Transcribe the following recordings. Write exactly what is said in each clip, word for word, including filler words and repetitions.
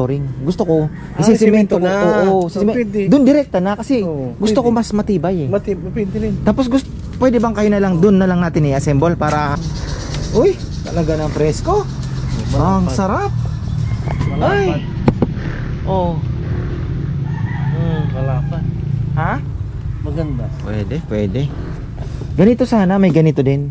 flooring. Gusto ko Ah, isisimento ko. simento na. Oo, So, sisime- pwede. Doon direkta na kasi Oo, gusto ko pwede. mas matibay eh. Mati, pwede rin. Tapos gusto, pwede bang kayo na lang doon na lang natin i-assemble para uy, talaga ng presko. Ang sarap. Ay. Oh. Hmm. Malapad. Ha? Maganda. Pwede, pwede. Ganito sana, may ganito din.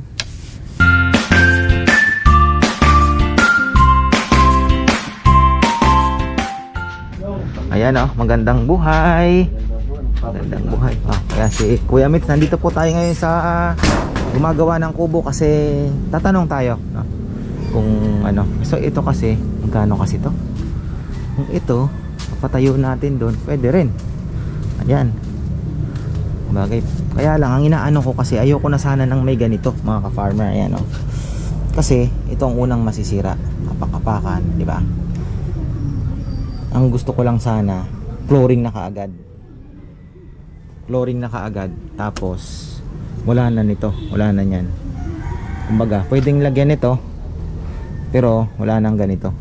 Ayan oh, magandang buhay. Magandang buhay. Ah, kaya si Kuya Mitz, nandito po tayo ngayon sa uh, gumagawa ng kubo kasi tatanong tayo, no? Kung ano. So ito kasi, magkano kasi to? Kung ito, papatayo natin doon, pwede rin. Ayan. Bagay. Kaya lang ang inaano ko kasi ayoko na sana ng may ganito, mga ka-farmer. Ayan oh. Kasi ito ang unang masisira, kapak-kapakan, di ba? Ang gusto ko lang sana flooring na kaagad. Flooring na kaagad. Tapos wala na nito, wala na niyan. Kumbaga, pwedeng lagyan nito pero wala nang ganito.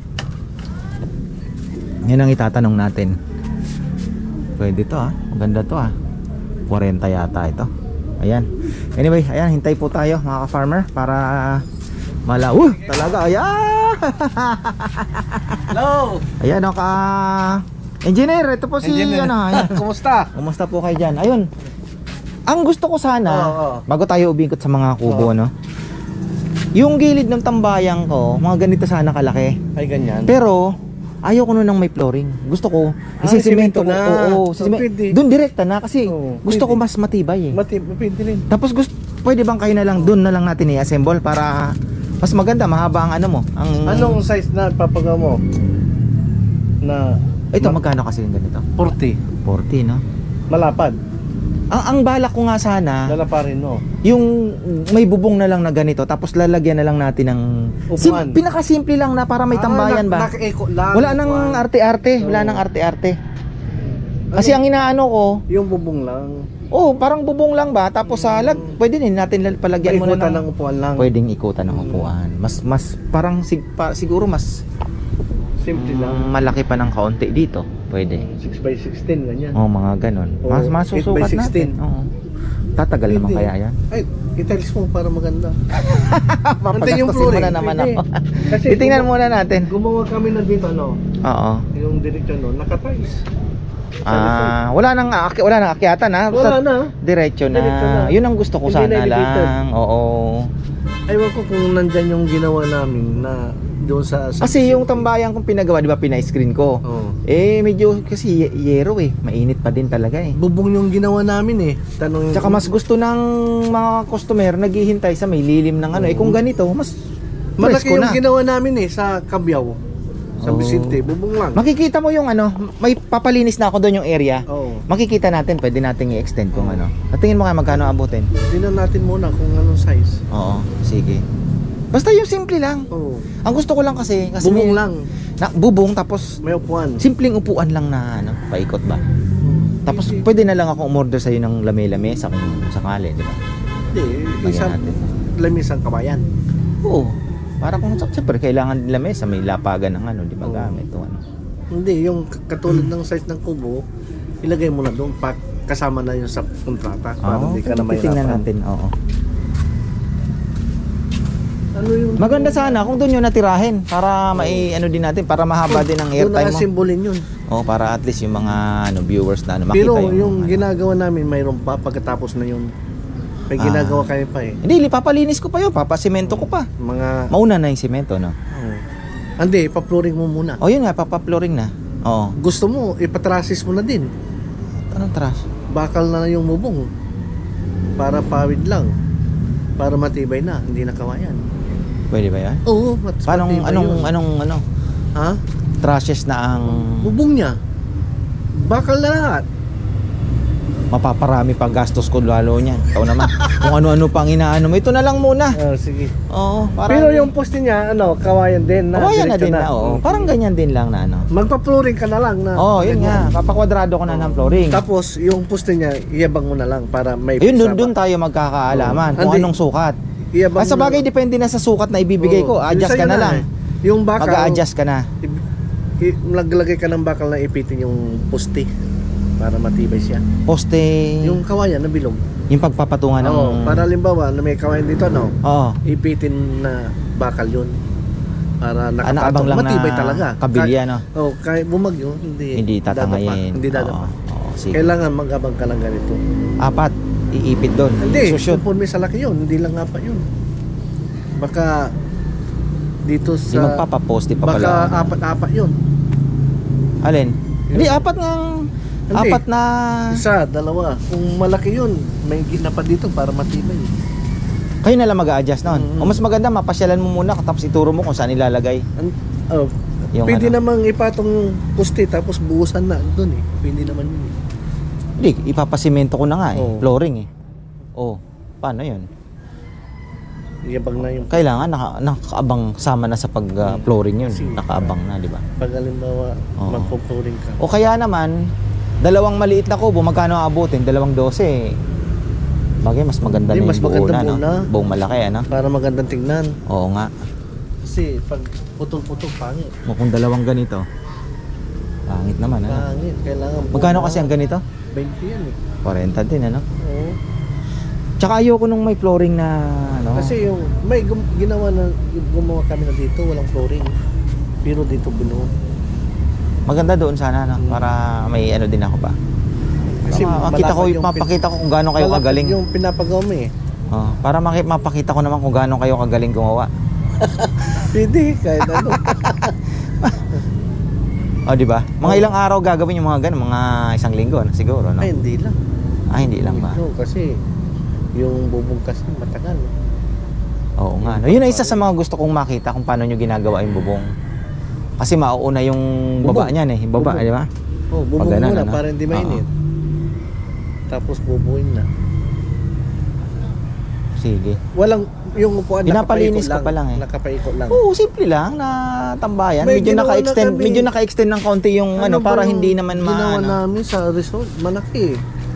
Yan ang itatanong natin. Pwede to ah, maganda to ah. forty yata ito. Ayan. Anyway, ayan, hintay po tayo mga ka-farmer para mala. Uh, talaga ayan. Hello. Ayan o ka engineer, ito po si Engineer. ano, ayan. Kumusta? Kumusta po kayo dyan? Ayun, ang gusto ko sana, Oo, oo. bago tayo ubingkot sa mga kubo, Oo. no, yung gilid ng tambayang ko, mga ganito sana kalaki. Ay, ganyan. Pero ayoko nun ng may flooring. Gusto ko Ah, isisimento ko. simento na. Oo, So, sisime- pwede. doon direkta na kasi Oo, gusto ko pwede. mas matibay eh. Mati, pwede rin. Tapos gusto, pwede bang kayo na lang doon na lang natin i-assemble para mas maganda, mahaba ang ano mo, ang Anong size na papagawa mo? Na ito ma- magkano kasi yung ganito? forty. forty, no? Malapad. Ang, ang balak ko nga sana, Lalaparin mo. yung may bubong na lang na ganito, tapos lalagyan na lang natin ng sim, Upuan. pinakasimple lang na para may tambayan ba? Ah, Naka-eco lang. Wala nang Upuan. arte-arte, wala Oo. nang arte-arte. Kasi ang inaano ko, Yung bubong lang. oh, parang bubong lang ba? Tapos sa lag, pwede din natin lal- palagyan mo na Paikutan ng, ng upuan lang. pwedeng ikutan ng upuan. Mas mas parang sig, pa, siguro mas Simple mm, lang. malaki pa ng kaunti dito. Pwede. six by sixteen, ganyan. Oh, mga ganon. Oo, Mas eight by masusukat sixteen. natin. Oo. Tatagal naman Pwede. kaya yan. Ay, italis mo para maganda. Papagastusin mo flooring, na naman pwede. ako. Kasi Titingnan gumawa- muna natin. Gumawa kami na dito, ano, Oo. yung direksyon, no, nakatiles. Ah, wala nang aki- wala nang akyatan ha. Wala Basta na. diretso na. Diretso na. Yun ang gusto ko Hindi sana na elevated. lang. Oo. Aywan ko kung nandyan yung ginawa namin na doon sa... sa Kasi yung tambayan kong pinagawa, di ba, pina-screen ko. Oh. Eh, medyo kasi ye- yero eh. Mainit pa din talaga eh. Bubong yung ginawa namin eh. Tanong Tsaka mas gusto ng mga customer naghihintay sa may lilim ng ano. Eh kung ganito, mas malaki presko yung na. ginawa namin eh sa Cabiao. Sa Oh. Vicente, bubong lang. Makikita mo yung ano, may papalinis na ako doon yung area. Oo. Makikita natin, pwede nating i-extend kung ano. At tingin mo kaya magkano abutin? Tingnan natin muna kung anong size. Oo, sige. Basta yung simple lang. Oo. Ang gusto ko lang kasi, kasi Bubong may- lang. Na, bubong tapos May upuan. simpleng upuan lang na ano, paikot ba. Tapos pwede na lang ako umorder sa iyo ng lame-lame sa kung sakali, di ba? Hindi, Lagyan isang natin. lamisang kabayan. Oo. Para kung siyempre kailangan din lamesa, may lapagan ng ano, di ba Oo. gamit o ano. Hindi, yung k- katulad ng size ng kubo, ilagay mo na doon pa kasama na yun sa kontrata para Oo, hindi ka na titingnan mahirapan. natin, oo. Ano yung Maganda sana kung doon yung natirahin para mai ano din natin, para mahaba din ang doon airtime na mo. simbolin yun. Oh, para at least yung mga ano viewers na ano makita Pero yung, yung, ano. ginagawa namin mayroon pa pagkatapos na yun. May Ah. ginagawa kami pa eh. Hindi, papalinis ko pa yun, papasemento ko pa. Mga Mauna na yung semento, no? oh. Hindi, pa-flooring mo muna. Oh, yun nga, papaploring na. Oo. Gusto mo, ipatrasis mo na din. Anong trash? Bakal na yung bubong. Para pawid lang. Para matibay na, hindi na kawayan. Pwede ba yan? Oo, mat Paano, matibay anong, yun. anong, ano? Ha? Trashes na ang Bubong niya. Bakal na lahat. mapaparami pang gastos ko lalo niyan. Ikaw naman. Kung ano-ano pang inaano mo. Ito na lang muna. Oh, sige. Oo. Para Pero yung poste niya, ano, kawayan din na. kawayan na diretso din na, oo. Parang ganyan din lang na ano. Magpa-flooring ka na lang na. Oo, yun nga. ganyan. Papakwadrado ko na ng flooring. Tapos, yung poste niya, iyabang mo na lang para may Ayun, doon, pisaba. doon tayo magkakaalaman Oo. kung Hindi. anong sukat. Iyabang Ah, sa mo bagay, na- depende na sa sukat na ibibigay ko. Oo. Adjust Yung ka sa'yo na lang. eh. Yung bakal, Mag-a-adjust ka na. i- i- naglagay ka ng bakal na ipitin yung poste para matibay siya. Poste, yung, Yung kawayan na bilog. pagpapatungan ng... Oo, para halimbawa na may kawayan dito, no? Oo. Ipitin na bakal yun. Para Ah, naabang nakapatong. lang Matibay na talaga. kabilya, no? Kahit, oh, kahit bumagyo, hindi, Hindi tatangayin. dadapa. Hindi dadapa. Oo, oo, sige. Kailangan mag-abang ka lang ganito. Apat, iipit doon. Hindi, Sushoot. kumpun may sa laki yun. Hindi lang nga pa yun. Baka dito Di sa... magpapaposte pa Baka pala. apat-apat yun. Alin? Hindi, apat nga. Hindi. Apat na... Isa, dalawa. Kung malaki yun, may ginapat dito para matibay. Kayo na lang mag-a-adjust noon. Mm. O mas maganda, mapasyalan mo muna tapos ituro mo kung saan ilalagay. An- oh, Yung pwede ano. namang ipatong poste tapos buhusan na doon eh. Pwede naman yun eh. Hindi, ipapasimento ko na nga eh. Oo. Flooring eh. Oh, paano yun? Iyabang na yung Kailangan naka, nakaabang sama na sa pag-flooring yun. Sige. Nakaabang na, di ba? pag halimbawa Oo. magpo-flooring ka. O kaya naman, dalawang maliit na kubo, magkano abutin? Dalawang dose. Bagay, mas maganda Hindi, na mas yung buo maganda na, no? buo na. Buong malaki, ano? Para magandang tingnan. Oo nga. Kasi pag putol-putol, pangit. O kung dalawang ganito, pangit naman, ano? Pangit. Kailangan buo Magkano na. kasi ang ganito? twenty yan eh. forty din, ano? Oo. Tsaka ayoko nung may flooring na, ano? Kasi yung may gum- ginawa na gumawa kami na dito, walang flooring. Pero dito binuo. Maganda doon sana, no? Mm. Para may ano din ako pa. Kasi Para makita ko, malapad yung mapakita ko kung gaano kayo malapad kagaling. yung pinapagawa mo eh. Oh, para maki- mapakita ko naman kung gaano kayo kagaling gumawa. Pwede, kahit ano. Oh, di ba? Mga Oh. ilang araw gagawin yung mga ganun, mga isang linggo, no? Siguro, no? Ay, hindi lang. Ah, hindi lang ba? Ito, kasi yung bubong kasi matagal. Oo nga. No? Yun ay isa sa mga gusto kong makita kung paano nyo ginagawa yung bubong. Kasi mauuna yung baba Bubong. niyan eh. Yung baba, Bubong. di ba? Oh, bubong Pag ganun, muna ano? para hindi mainit. Tapos bubuin na. Sige. Walang, yung upuan Pinapalinis nakapaikot ka pa lang eh. Nakapaikot lang. Oo, simple lang na tambayan. May Medyo ginawa na naka-extend, kami. medyo naka-extend ng konti yung ano, ba para yung hindi naman ginawa maano. namin sa resort, malaki eh.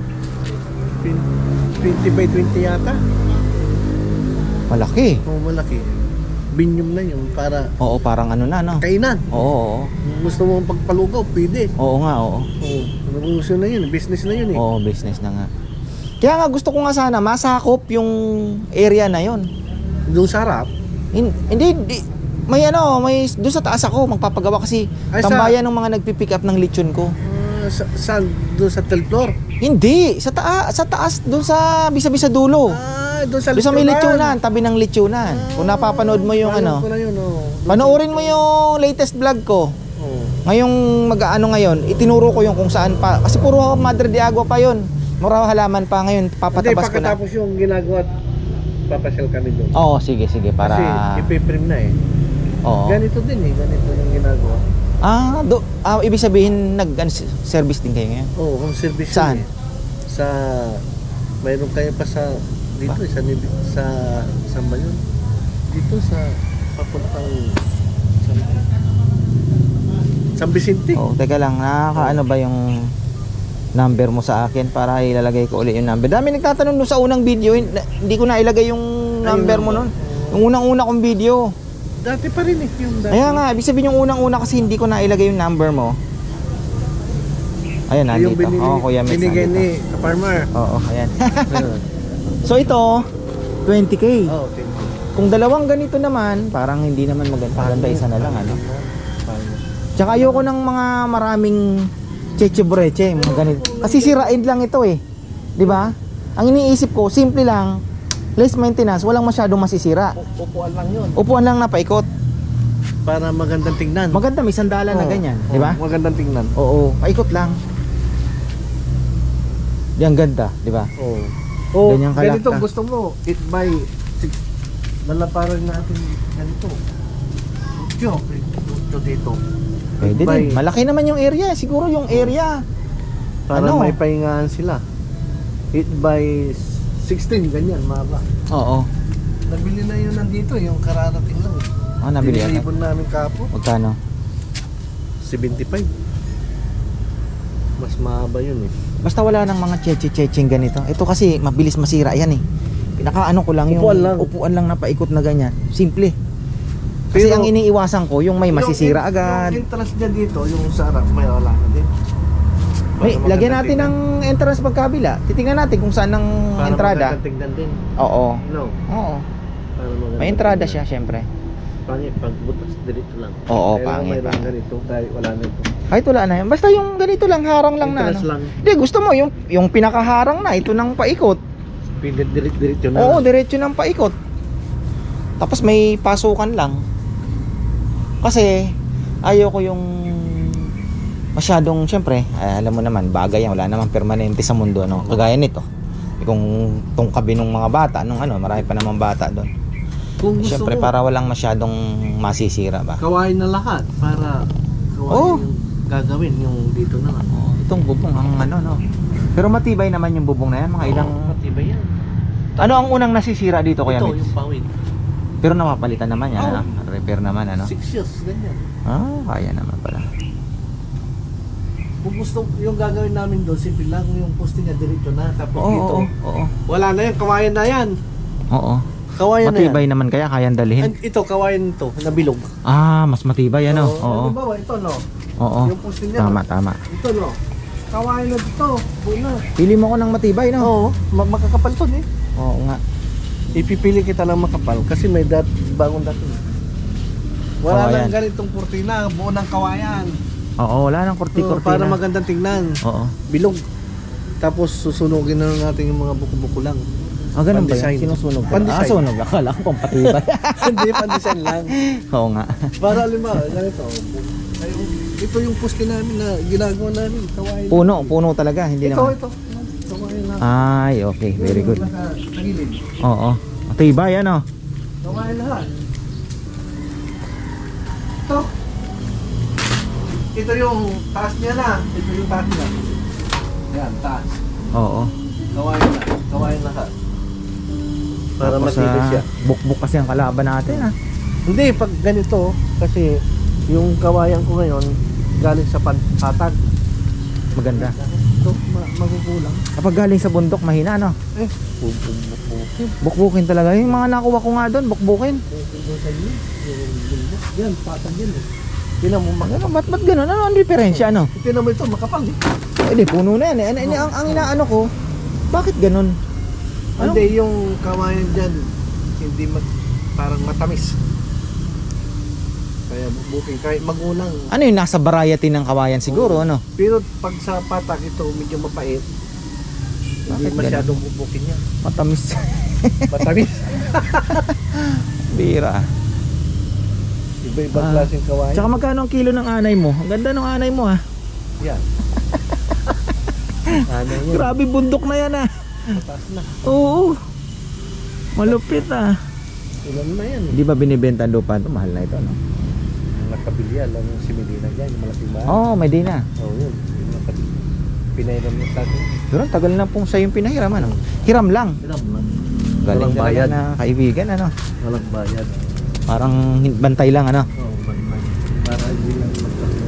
twenty by twenty yata. Malaki. Oo, malaki. Binyum na yun para Oo, parang ano na, no? kainan. Oo, oo. Kung gusto mo pagpalugaw, pwede. Oo nga, oo. Oo, negosyo na yun, business na yun eh. Oo, business na nga. Kaya nga gusto ko nga sana masakop yung area na yon. Doon sa harap, Hin- Hindi, di, may ano, may doon sa taas ako magpapagawa kasi Ay, sa- tambayan ng mga nagpi-pick up ng lechon ko. uh, sa, saan? Doon sa third floor? Hindi, sa taas, sa taas doon sa bisa-bisa dulo. Ah, doon sa Doon sa may lechonan. lechonan, tabi ng lechonan. Kung napapanood mo yung Panood ano, ko na yun, oh. panoorin mo yung latest vlog ko. Oh. Ngayong mag-aano ngayon, itinuro ko yung kung saan pa. Kasi puro Madre de Agua pa yun. Mura halaman pa ngayon, Hindi, papatabas ko na. pagkatapos yung ginagawa, papasyal kami doon. Oo, sige, sige, para... Kasi ipiprim na eh. Oo. Ganito din eh, ganito yung ginagawa. Ah, do, ah, ibig sabihin nag-service din kayo ngayon? Oo, oh, home service yun Saan? eh. Sa, mayroon kayo pa sa, dito Ba? eh, sa, Nibi- sa, saan ba yun? Dito sa, papuntang, San, San Vicente. Oo, teka lang, nakakaano ba yung number mo sa akin para ilalagay ko ulit yung number. Dami nagtatanong doon sa unang video, hin- na- hindi ko na ilagay yung number mo noon. Yung unang-una kong video. Dati pa rin eh, yung dati. Kaya nga, ibig sabihin yung unang-una kasi hindi ko na ilagay yung number mo. Ayan, yung nandito. binili, Oo, Kuya Mitch, binigay nandito. ni Farmer. Oo, ayan. So ito, twenty K. Oo, thank you. Kung dalawang ganito naman, parang hindi naman maganda. Maganda isa na lang, ano? Tsaka ayoko ng mga maraming cheche-breche, mga ganito. Kasi sirain lang ito eh. 'Di ba? Ang iniisip ko, simple lang, less maintenance, walang masyadong masisira. U- Upuan lang yun. Upuan lang na paikot. Para magandang tingnan. Maganda, may sandalan na Oo, ganyan, oo, 'di ba? Magandang tingnan. Oo, paikot lang. Yan ganda, 'di ba? Oo. Oh, Ganyan kalak ganito ka. gusto mo, it by six. Malaparan natin ganito. Ito, ito dito. Pwede It by- din. Malaki naman yung area, siguro yung area. Para Ano? may pahingahan sila. eight by sixteen, ganyan, maba. Oo. Nabili na yun nandito, yung kararating lang. Ah, nabili ata. Dinilibon namin kapo. Magkano? seventy-five. Mas mahaba yun eh. Basta wala nang mga cheche-cheching ganito. Ito kasi mabilis masira yan eh. Pinakaano ko lang yung Upuan lang. upuan lang na paikot na ganyan. Simple. Kasi Pero- ang iniiwasan ko, yung may masisira Yung- agad. Yung entrance niya dito, yung sa harap, may wala na din. May, Para lagyan magandang natin ng tingnan. entrance magkabila. Titingnan natin kung saan ang Para entrada. magandang tingnan din. Oo. No. Oo. Para magandang May entrada tingnan. siya, syempre. Pangit, pag butas, diretso lang. Oo, Kaya pangit, mayroon pangit. ganito, kahit wala na ito. Kahit wala na yan. Basta yung ganito lang, harang lang na. Entrance Ano. lang. Hindi, gusto mo yung, yung pinakaharang na. Ito nang paikot. Pilit, diretso, diretso na. Oo, diretso ng paikot. Tapos may pasukan lang. Kasi ayoko yung masyadong, syempre, eh, alam mo naman, bagay yan, wala namang permanente sa mundo, ano, kagaya nito. Eh, kung tungkabi ng mga bata, nung ano, marami pa namang bata doon. Kung Eh, gusto syempre, mo, para walang masyadong masisira ba. kawain na lahat. Para kawain Oo. yung gagawin, yung dito na. Oh, itong bubong, ang ano, no. Pero matibay naman yung bubong na yan, mga ilang... Oo, matibay yan. Ano ang unang nasisira dito, Kuya Ito, Mitch? yung pawid. Pero napapalitan naman yan, Oo. ano? Repair naman, ano? Six years, ganyan. Ah, kaya naman pala. Kung gusto, yung gagawin namin doon, simple lang yung posting niya diretso na. Tapos Oo, dito, oo, oo. wala na yan, kawayan na yan. Oo. Kawayan na yan. Matibay naman kaya, kayang dalhin. And ito, kawayan to, nabilog. Ah, mas matibay, ano? Oo. Halimbawa, ito no. Oo. Yung posting niya. Tama, no? tama. Ito no. Kawayan na dito. Buna. Pili mo ko ng matibay, no? Oo, ma- makakapal to eh. Oo nga. Ipipili kita ng makapal kasi may dat bagong dating. Wala Kawayan. nang ganitong kurtina, buo ng kawayan. Oo, wala nang Oo, kurti-kurti para na. magandang tingnan. Oo. Bilog. Tapos susunugin na lang natin yung mga buko-buko lang. Ah, ganun ba Pan-design. yan? Sinusunog ka? Pan-design. Ah, sunog. Akala ko pang patibay. Hindi, pan-design lang. Oo nga. Para lima, ganito. Ay, ito yung poste namin na ginagawa namin. Kawayan. Puno, puno talaga. Hindi Ito, naman. ito. Kawayan lang. Ay, okay. Very good. Nasa tagilid. Oo. Matibay, ano? Kawayan lahat. Ito. Ito yung taas niya na. Ito yung taas niya. Yan, taas. Oo. Kawayan na. Kawayan lahat. Para Tapos, matibay ah, siya. bukbuk kasi ang kalaban natin, ah. Hindi, pag ganito, kasi yung kawayan ko ngayon, galing sa pan- patag. Maganda. Ito, ma- magugulang. Kapag galing sa bundok, mahina, no? Eh, bubuk-buk. Bukbukin talaga. Yung mga nakuha ko nga doon, bukbukin. Doon sa inyo, yung bundok. Yan, patag yan eh. Tinan mo, mak- Ano, ba't, ba't ganun? Ano ang diferensya, ano? Tinan mo ito, makapal eh. Eh, di, puno na yan, eh. Ano, ano, ang, ang inaano ko, bakit ganun? Ano? Hindi, yung kawayan dyan, hindi mat, parang matamis. Kaya bubuking, kahit magulang. Ano yung nasa variety ng kawayan siguro, ano? Pero pag sa patak ito, medyo mapait. Hindi Bakit masyadong bubukin yan. Matamis. Matamis. Bira. Iba-ibang Ah. klaseng kawayan. Tsaka magkano ang kilo ng anay mo? Ang ganda ng anay mo, ah. Yan. Ano yan? Grabe, bundok na yan, ah. Mataas na. Oo. Malupit, ah. Ilan na yan eh. Hindi ba binibenta ang lupa ito? Mahal na ito, no? Ang nakabili yan, lang si Medina dyan, yung malaking bahay. Oo, oh, Medina. Oo, yun. Yung nakabili. Pinairam niya sa akin. Pero ang tagal na pong sa yung pinahiram, ano? Hiram lang. Pinam lang. Galing Walang talaga bayad. na kaibigan, ano? Walang bayad. Parang hin- bantay lang, ano? Oo, walang bayad. Para hindi lang magkakaroon.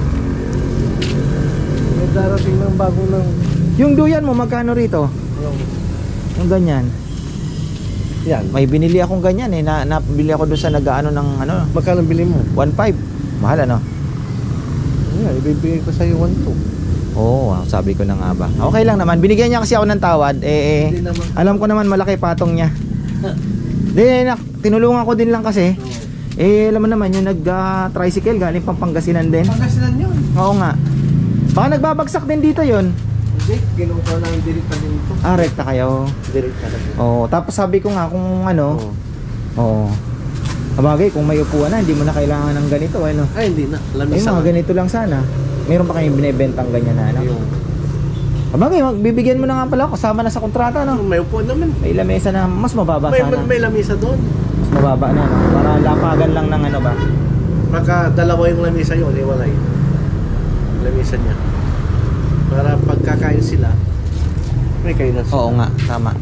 May darating ng bago ng Yung duyan mo, magkano rito? yung, Yung ganyan. yan. May binili akong ganyan, eh. Na, nabili ako doon sa nag-ano ng, ano, Magkano bili mo? one five. Mahal, ano? Yan, ibibigay ko sa iyo one two. Oo, oh, sabi ko na nga ba. Okay lang naman. Binigyan niya kasi ako ng tawad. Eh, eh Hindi naman. alam ko naman malaki patong niya. Di, nak, tinulungan ko din lang kasi. Eh, alam mo naman, yung nag-tricycle galing Pampangasinan din. Pangasinan yun. Oo nga. Baka nagbabagsak din dito yon. Hindi, kinuha na yung direct na dito. Ah, rekta kayo. Direct na lang. Oo, tapos sabi ko nga kung ano. Oo. Oo. Sabagay, kung may upuan na, hindi mo na kailangan ng ganito, ano. Ay, hindi na. Eh, Lamisa. mga ganito lang sana. Meron pa kayong binibentang ganyan na, ano? Yung, Sabagay, magbibigyan mo na nga pala, kasama na sa kontrata, no? may upuan naman. May lamesa na mas mababa May, sana. may lamisa doon. Mas mababa na, no? Para lapagan lang ng ano ba? Baka dalawa yung lamisa yun, iwalay. Lamisa niya. Para pagkakain sila, may kainan sila. Oo nga, tama.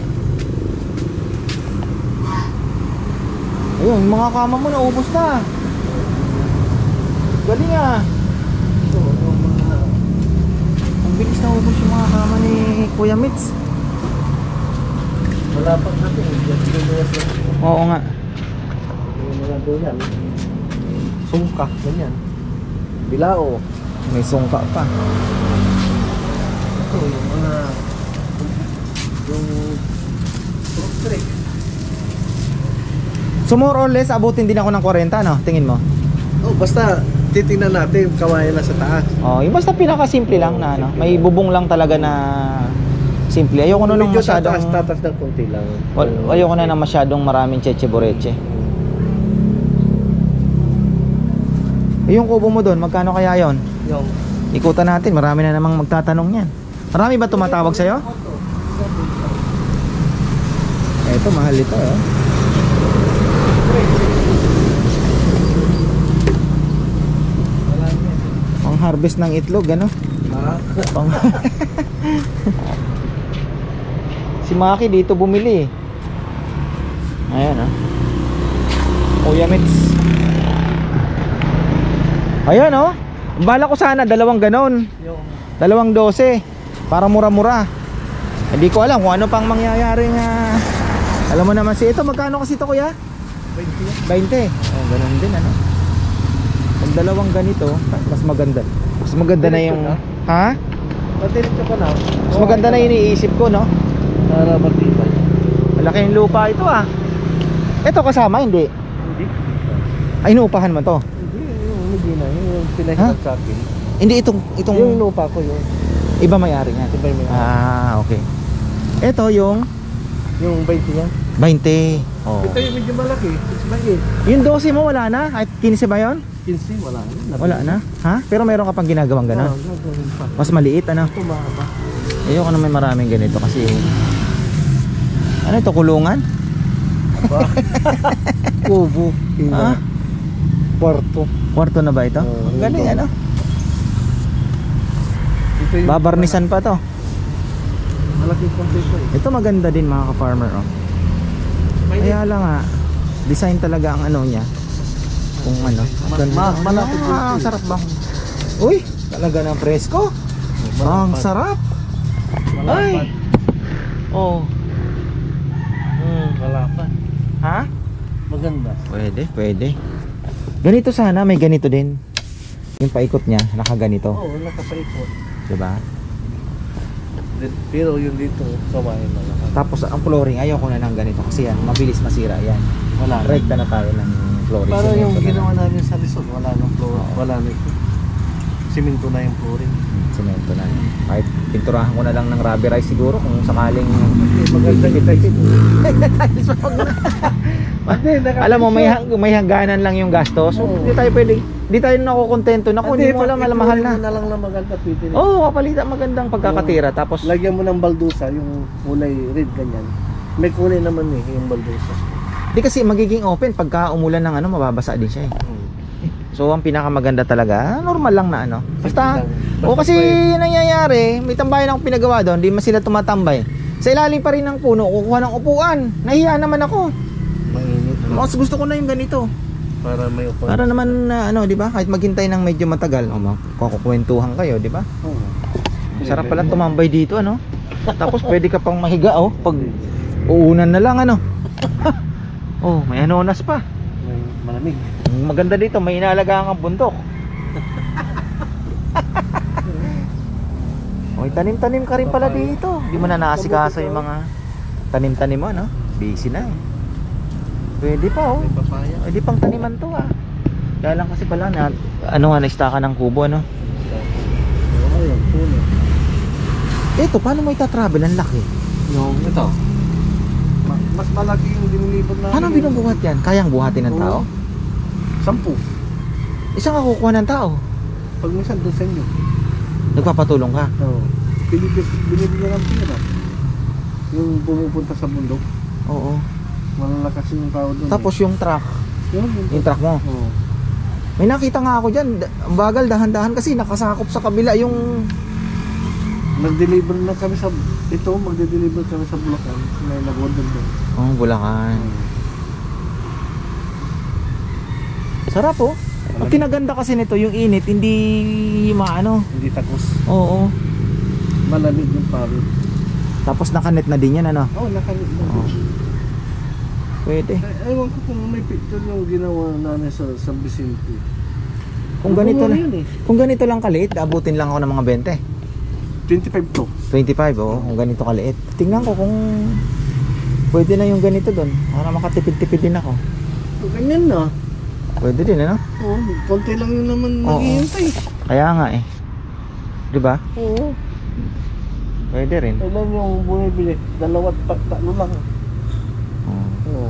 Ayun, yung mga kama mo naubos na. Galing ah. Ito, yung mga... Ang bilis na ubos yung mga kama ni Kuya Mitz. Wala pang natin. Yan, pinuwas lang. Oo nga. Yung mga Ito yan. Sungka, ganyan. Bilao. May sungka pa. Ito yung mga yung fruit trick. So more or less, abutin din ako ng forty, no? Tingin mo? Oh, basta titingnan natin kawayan na sa taas. Oh, yung basta pinaka-simple lang na ano. May bubong lang talaga na simple. Ayoko na nung Medyo masyadong tataas, tataas ng konti lang. Wal- ayoko na ng masyadong maraming cheche boreche. Eh, yung kubo mo doon, magkano kaya yon? Yung Ikutan natin, marami na namang magtatanong yan. Marami ba tumatawag sa'yo? Eto, mahal ito eh. Pang harvest ng itlog, ano? ah, Pang Si Maki dito bumili eh. Ayan ah. Kuya Mits. Ayan oh. Ang bala ko sana dalawang ganon. yung Dalawang dose. Para mura-mura. Hindi ko alam kung ano pang mangyayari nga. Alam mo naman si ito. Magkano kasi ito kuya? twenty. Oh, ganon din ano. Pag dalawang ganito, mas maganda. Mas maganda na yung... Ha? Matilit ka na. Mas maganda na yung iniisip ko, no? Para matibay. Malaki yung lupa ito ah. Ito kasama, hindi? Hindi. Ay, inuupahan mo to? Hindi, yung hindi na. Yung pinahirap sa akin. Hindi, itong... itong Yung lupa ko yun. iba may-ari niya. Iba yung may- Ah, okay. Ito yung Yung twenty yan. twenty. Oh. Ito yung medyo malaki. six by eight. Yung twelve mo wala na? Kahit quince ba yun? fifteen, wala na. Wala na? Ha? Pero meron ka pang ginagawang gano'n? Oo, gagawin pa. Mas maliit, ano? Ito mahaba. Ayoko na may maraming ganito kasi... Ano ito, kulungan? Kubo. Ah, Kwarto. kwarto na ba ito? Oo, Ang galing, ito. ano? Ito yung Babarnisan pa to. malaking kompleto eh. Ito maganda din mga ka-farmer, oh. May Kaya lang nga, design talaga ang ano niya. Kung ano. Ma- ganda. ma- malapit Ah, dito ang eh. sarap ba? Uy, talaga ng presko. Ang malapad. sarap. Malapad. Ay. Oh. Hmm. Malapad. Ha? Maganda. Pwede, pwede. Ganito sana, may ganito din. Yung paikot niya, nakaganito. Oo, nakapaikot. Diba? Pero yung dito, kawain na lang. Tapos ang flooring, ayoko na ng ganito kasi yan, mabilis masira yan. Wala na. Rekta na tayo ng flooring. Para yung Semento na ginawa lang. namin sa Rizal, wala nang floor. Wala na ito. Siminto na yung flooring. Semento na. Kahit pinturahan ko na lang ng rubberized siguro kung sakaling... Eh, maganda kita ito. Alam mo, may, hang, may hangganan lang yung gastos. So, Oo. hindi tayo pwede, hindi tayo nakukontento. Naku, hindi mo alam, alam, mahal na. na lang na maganda pwede rin. Oo, oh, kapalitan, magandang pagkakatira. Tapos, Lagyan mo ng baldusa, yung kulay red ganyan. May kulay naman eh, yung baldusa. di kasi magiging open. Pagka umulan ng ano, mababasa din siya eh. So, ang pinakamaganda talaga, normal lang na ano. Basta, Basta o kasi may- yung nangyayari, may tambayan akong pinagawa doon, di man sila tumatambay. Sa ilalim pa rin ng puno, kukuha ng upuan. Nahiya naman ako. Mainit. Mas gusto ko na yung ganito. Para may upuan. Para naman na ano, di ba? Kahit maghintay ng medyo matagal, o makukwentuhan kayo, di ba? Oo. Sarap pala tumambay dito, ano? Tapos pwede ka pang mahiga, oh, pag uunan na lang, ano? Oh, may anonas pa. May malamig. Ang maganda dito, may inaalagaan kang bundok. Oy, tanim-tanim ka rin pala dito. Hindi mo na naasikaso yung mga tanim-tanim mo, no? Busy na eh. Pwede pa, oh. May papaya. Pwede pang taniman to, ah. Kaya lang kasi pala na, ano nga, na-stacka ng kubo, ano? Oo, yung puno. Ito, paano mo itatravel? Ang laki. Yung ito. Ma- mas malaki yung dinilipad na. Paano binubuhat yan? Kayang buhatin ng tao? Sampu. Isang kukuha ng tao. Pag minsan doon sa inyo. Nagpapatulong ka. Oo. Binibigyan binibigyan ng pera. Yung pumupunta sa bundok. Oo. Malalakas yung tao doon. Tapos yung truck, eh. Yun, yun. yung truck mo. Oo. May nakita nga ako dyan. da- Ang bagal, dahan-dahan kasi nakasakop sa kabila yung... Nag-deliver na kami sa... Ito, magde-deliver kami sa Bulacan. May nag-order doon. Oh, Bulacan. Sarap oh. Ang kinaganda kasi nito, yung init, hindi maano. Hindi takos. Oo. Malamig yung paro. Tapos nakanet na din yan, ano? Oo, oh, nakalit na. Oo. Pwede. Ay, ewan ko kung may picture yung ginawa namin sa San Vicente. Kung ganito Gumawa lang, yun eh. kung ganito lang kaliit, abutin lang ako ng mga twenty. twenty-five to. twenty-five, oh, kung ganito kaliit. Tingnan ko kung pwede na yung ganito doon. Para makatipid-tipid din ako. So, ganyan na. Pwede din, ano? Oo, konti lang yun naman Oo. maghihintay. Kaya nga eh. 'Di ba? Oo. Pwede rin. Ilan yung bumibili? Dalawa't pa, tatlo lang. Oo. Oo.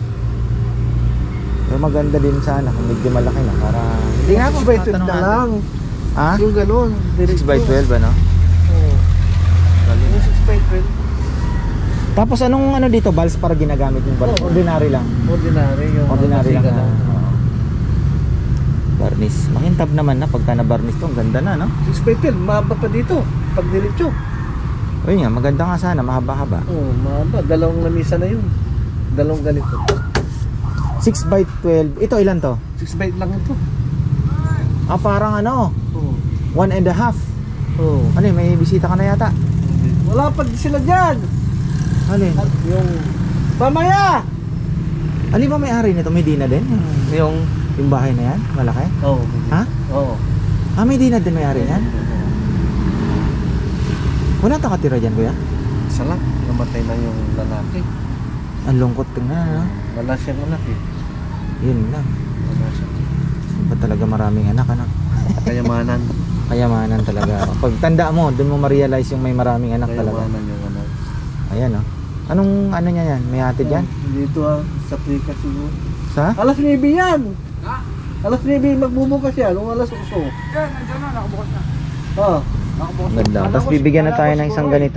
Pero maganda din sana kung medyo malaki na para hindi nga ako six by twelve tatanong na natin. lang. Ha? Yung gano'n. six by twelve ano? Oo. Yung six by twelve. Tapos anong ano dito, valves para ginagamit yung valves? Oo. Ordinary lang. Ordinary. Yung Ordinary lang. masiga Na, oo. Barnis. Makintab naman na pagka na barnis to, ang ganda na, no? six by twelve, mahaba pa dito. Pag diretso. Ayun nga, maganda nga sana, mahaba-haba. Oo, mahaba. Dalawang lamisa na yun. Dalawang ganito. six by twelve. Ito ilan to? six by lang ito. Ah, parang ano, Oo. one and a half. Oo. Ano eh, may bisita ka na yata. Wala pa sila dyan. Ano eh? At yung pamaya. Alin ba may-ari nito? Medina din? Yung, yung bahay na yan? Malaki? Oo. Ha? Oo. Ah, Medina din may-ari yan? Wala tang katira dyan, kuya? Isa lang. Namatay na yung lalaki. Ang lungkot tingnan, ano? Wala siyang anak eh. Yun lang. Wala siya. Ba't talaga maraming anak, ano? Kayamanan. Kayamanan talaga. Pag tanda mo, dun mo ma-realize yung may maraming anak talaga. Kayamanan yung anak. Ayan, oh. Anong ano niya yan? May hatid yan? Dito ah, sa Prika siguro. Sa? Alas nuebe yan! Ha? Alas nuebe magbubukas yan. Kung alas uso. Yan, nandiyan na, nakabukas na. Ah. Nakabukas na. Ganda. Tapos bibigyan na tayo ng isang ganito.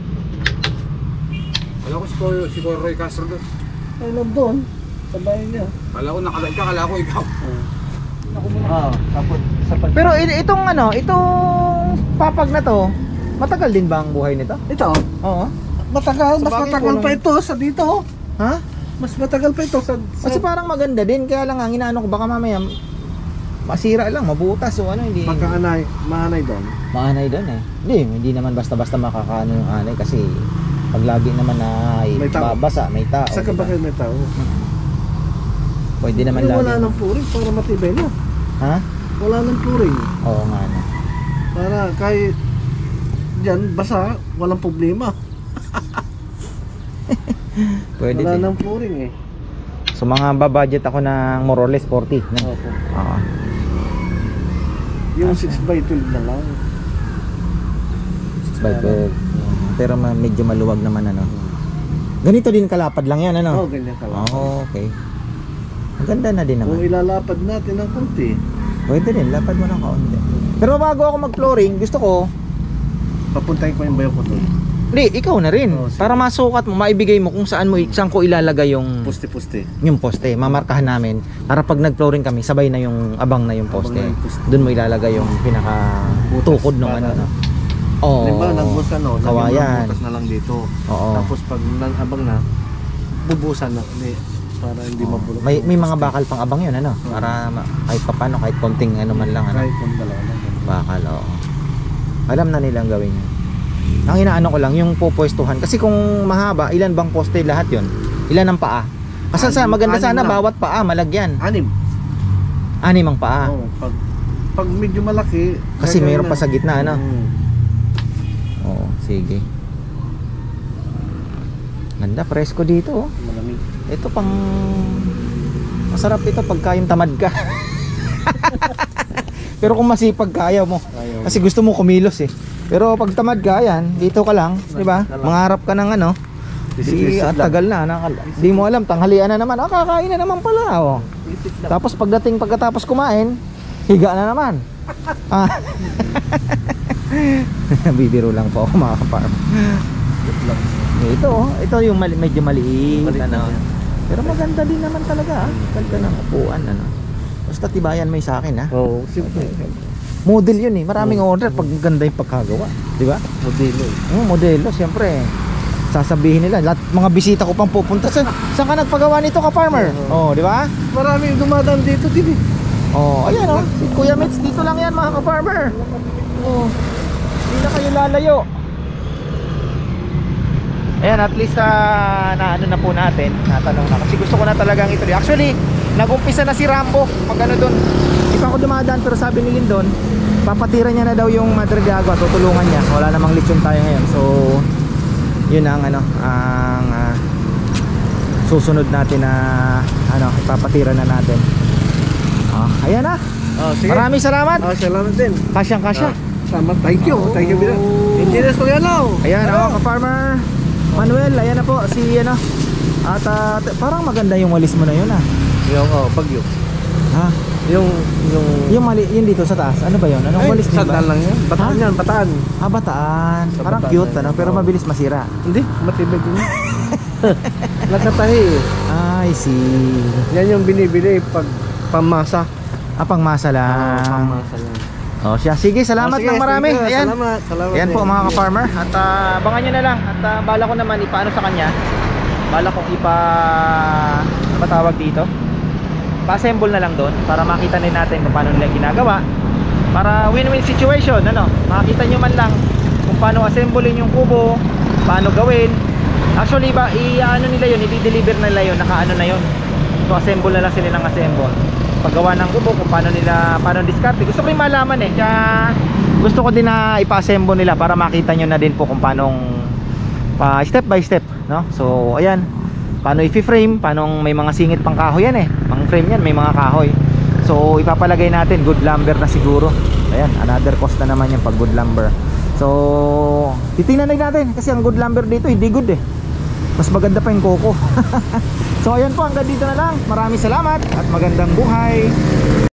Wala ko si Koy, si Koy Roy Castro doon. Ay, nandun. Sa bahay niya. Kala ko nakalaig ka, kala ko ikaw. Ako muna. Ah, tapos sa pag... Pero i- itong ano, itong papag na to, matagal din ba ang buhay nito? Ito, Oo. matagal. Sa Mas bagay, matagal punong- pa ito sa dito. Ha? Mas matagal pa ito sa... sa... Kasi parang maganda din, kaya lang ang inaano ko baka mamaya masira lang, mabutas o ano, hindi. Magkaanay, maanay doon. Maanay doon eh. Hindi, hindi naman basta-basta makakaano yung anay kasi pag lagi naman na ay May tao. babasa, may tao. Sa diba? kabakil may tao. Pwede naman Ay, lagi. wala nang puring para matibay na. Ha? Wala nang puring. Oo nga no. Para kahit dyan, basa, walang problema. Pwede Wala din. nang puring eh. So mga babudget ako ng more or less forty. No? Opo. Oo. Yung six by twelve na lang. six by twelve. Pero ma- medyo maluwag naman ano. Ganito din kalapad lang yan Oo, ano? ganyan ka lang. Oo, okay. Ang ganda na din Kung naman. ilalapad natin ng konti. Pwede rin, lapad mo ng kaunti. Pero bago ako mag-flooring, gusto ko, Papuntahin ko yung bayo ko to. hindi, ikaw na rin. Oo, sige. Para masukat mo, maibigay mo kung saan mo, saan ko ilalagay yung Puste-puste. yung poste. Mamarkahan namin. Para pag nag-flooring kami, sabay na yung abang na yung poste. Abang na yung poste. Doon mo ilalagay yung pinaka Butas, tukod ng para- ano. No? Oo. Diba, nagbutas ka no? Kawayan. Butas na lang dito. Oo. Tapos pag nang-abang na, bubusan na. Hindi, para hindi mabulok. May may mga Puste. bakal pang abang 'yun ano, Oo. para ma- kahit papaano kahit konting ano man lang ano. Kahit kung dalawa lang. Bakal, oo. Alam na nilang gawin yun. Ang inaano ko lang, yung pupwestuhan. Kasi kung mahaba, ilan bang poste lahat yon? Ilan ang paa? Kasi sa Anim- maganda anim sana, lang. bawat paa malagyan. Anim. Anim ang paa. Oo, pag, pag medyo malaki. Kasi gagawin mayroon na. pa sa gitna, ano? Mm. Oo, sige. Ganda, presko dito oh. Malamig. Ito pang... Masarap ito pagka yung tamad ka. Pero kung masipag kaya mo. Ayaw. Kasi gusto mo kumilos eh. Pero pag tamad ka, yan, dito ka lang, di ba? Lang. Mangarap ka ng ano. Di, Isip-isip at lang. tagal na, nakal- di mo alam, tanghalian na naman. Ah, kakain na naman pala, oh. Isip lang. Tapos pagdating pagkatapos kumain, higa na naman. Ah. Bibiro lang po ako mga kaparm. Isip lang. Ito, oh, ito yung mali- medyo maliit, Maliit ano. na yan. Pero maganda din naman talaga, ah. Ganda ng upuan, ano. Basta tibayan mo yung sa akin, ha. Oo, simple. Model yun eh, maraming Oo. order pag ganda yung pagkagawa, di ba? Modelo eh. Oh, modelo, siyempre. Sasabihin nila, lahat mga bisita ko pang pupunta sa saan ka nagpagawa nito ka farmer? Oh, di ba? Maraming dumadaan dito din eh. Oh, ayan oh. Si Kuya Mitch dito lang yan mga ka-farmer. Oh. Hindi na kayo lalayo. Ayan, at least uh, na ano na po natin, natanong na. Kasi gusto ko na talagang ituloy. Actually, nag-umpisa na si Rambo pag ano doon. Di pa ako dumadaan, pero sabi ni Lindon, papatira niya na daw yung Madre de Agua, tutulungan niya. Wala namang lechon tayo ngayon. So, yun ang ano, ang uh, susunod natin na ano, ipapatira na natin. Oh, ayan na. Oh, sige. Maraming salamat. Oh, salamat din. Kasyang kasya. Ah, salamat. Thank you. Thank you, Bina. Engineers ko yan, oh. Ayan, oh, ka-farmer Manuel, ayan na po si ano. At uh, parang maganda yung walis mo na yun ah. Yung, oh, bagyo. Ha? Yung, yung... Yung mali, yun dito sa taas. Ano ba yun? Anong Ay, walis din ba? sandal lang yan. Bataan Ha? yan, bataan. Ah, bataan. Sa Parang bataan cute na ano, yun. pero Oo. mabilis masira. Hindi, matibay din. Nakatahi. I see. Yan yung binibili pag pamasa. Ah, pangmasa lang. Ah, pamasa lang. Oh, siya. Sige, salamat Oh, sige, ng marami. sige, Ayan. Salamat, salamat. Ayan po din. mga ka-farmer. At uh, abangan nyo na lang. At uh, bala ko naman ipaano sa kanya. Bala kong ipa patawag dito. Pa-assemble na lang doon para makita din natin kung paano nila ginagawa. Para win-win situation, ano? Makita nyo man lang kung paano assemblein yung kubo, paano gawin. Actually ba, i-ano nila yun, i-deliver nila yun, naka-ano na yun. So assemble na lang sila ng assemble. Paggawa ng kubo, kung paano nila, paano discard. Gusto ko yung malaman eh. Kaya gusto ko din na ipa-assemble nila para makita nyo na din po kung paano pa step by step, no? So ayan, paano i-frame, paano may mga singit pang kahoy yan eh. Pang frame yan, may mga kahoy. So ipapalagay natin good lumber na siguro. Ayan, another cost na naman yung pag good lumber. So titingnan din natin kasi ang good lumber dito hindi good eh. Mas maganda pa yung koko. So ayan po, hanggang dito na lang. Maraming salamat at magandang buhay.